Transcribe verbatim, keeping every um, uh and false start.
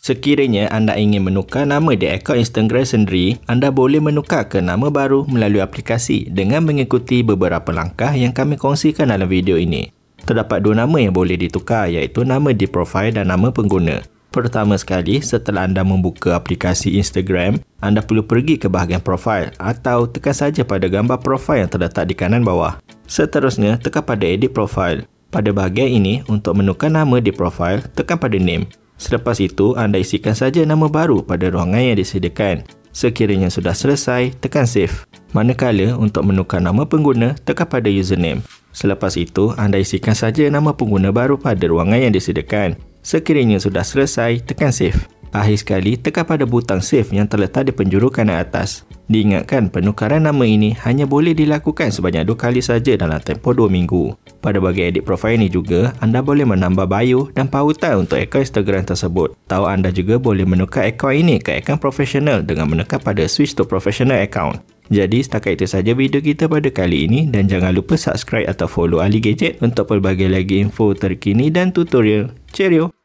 Sekiranya anda ingin menukar nama di akaun Instagram sendiri, anda boleh menukar ke nama baru melalui aplikasi dengan mengikuti beberapa langkah yang kami kongsikan dalam video ini. Terdapat dua nama yang boleh ditukar, iaitu nama di profil dan nama pengguna. Pertama sekali, setelah anda membuka aplikasi Instagram, anda perlu pergi ke bahagian profil atau tekan saja pada gambar profil yang terletak di kanan bawah. Seterusnya, tekan pada edit profile. Pada bahagian ini, untuk menukar nama di profil, tekan pada name. Selepas itu, anda isikan saja nama baru pada ruangan yang disediakan. Sekiranya sudah selesai, tekan save. Manakala untuk menukar nama pengguna, tekan pada username. Selepas itu, anda isikan saja nama pengguna baru pada ruangan yang disediakan. Sekiranya sudah selesai, tekan save. Akhir sekali, tekan pada butang save yang terletak di penjuru kanan atas. Diingatkan, penukaran nama ini hanya boleh dilakukan sebanyak dua kali saja dalam tempoh dua minggu. Pada bahagian edit profil ini juga, anda boleh menambah bio dan pautan untuk akaun Instagram tersebut. Tahu anda juga boleh menukar akaun ini ke akaun profesional dengan menekan pada switch to professional account. Jadi setakat itu saja video kita pada kali ini, dan jangan lupa subscribe atau follow Ali Gadget untuk pelbagai lagi info terkini dan tutorial. Cheerio!